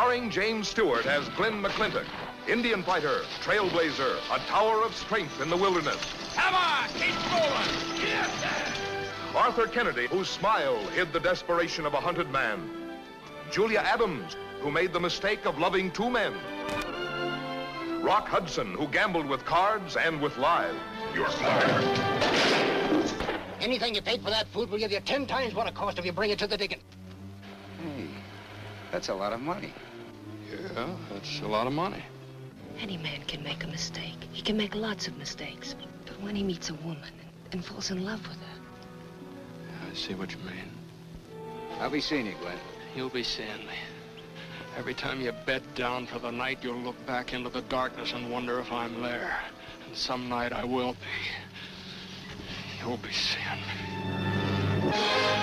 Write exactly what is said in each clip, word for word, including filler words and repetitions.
Starring James Stewart as Glenn McClintock, Indian fighter, trailblazer, a tower of strength in the wilderness. Come on, keep moving. Yes. Arthur Kennedy, whose smile hid the desperation of a hunted man. Julia Adams, who made the mistake of loving two men. Rock Hudson, who gambled with cards and with lives. You're fired. Anything you paid for that food will give you ten times what it cost if you bring it to the digging. Hey, that's a lot of money. Yeah, that's a lot of money. Any man can make a mistake. He can make lots of mistakes. But when he meets a woman and, and falls in love with her... I see what you mean. I'll be seeing you, Glenn. You'll be seeing me. Every time you bed down for the night, you'll look back into the darkness and wonder if I'm there. And some night I will be. You'll be seeing me.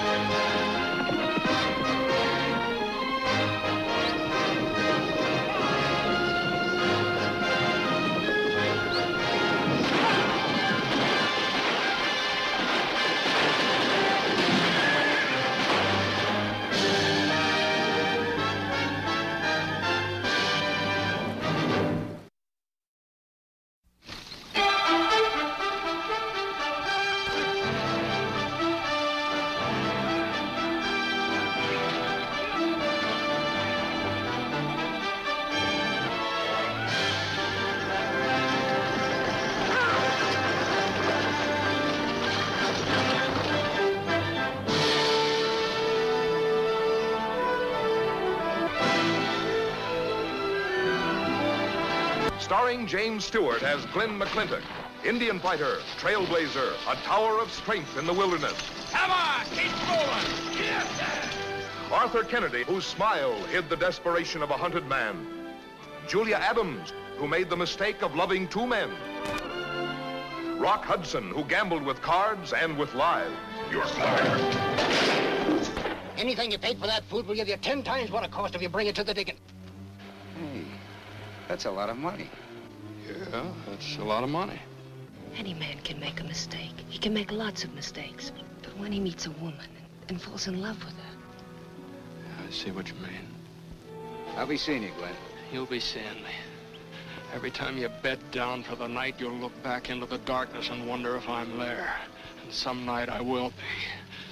Starring James Stewart as Glenn McClintock, Indian fighter, trailblazer, a tower of strength in the wilderness. Come on, keep moving. Yes. Arthur Kennedy, whose smile hid the desperation of a hunted man. Julia Adams, who made the mistake of loving two men. Rock Hudson, who gambled with cards and with lives. You're fired. Anything you paid for that food will give you ten times what it cost if you bring it to the digging. Hey, that's a lot of money. Yeah, that's a lot of money. Any man can make a mistake. He can make lots of mistakes. But when he meets a woman and, and falls in love with her... I see what you mean. I'll be seeing you, Glenn. You'll be seeing me. Every time you bed down for the night, you'll look back into the darkness and wonder if I'm there. And some night I will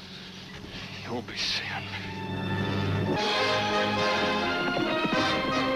be. You'll be seeing me.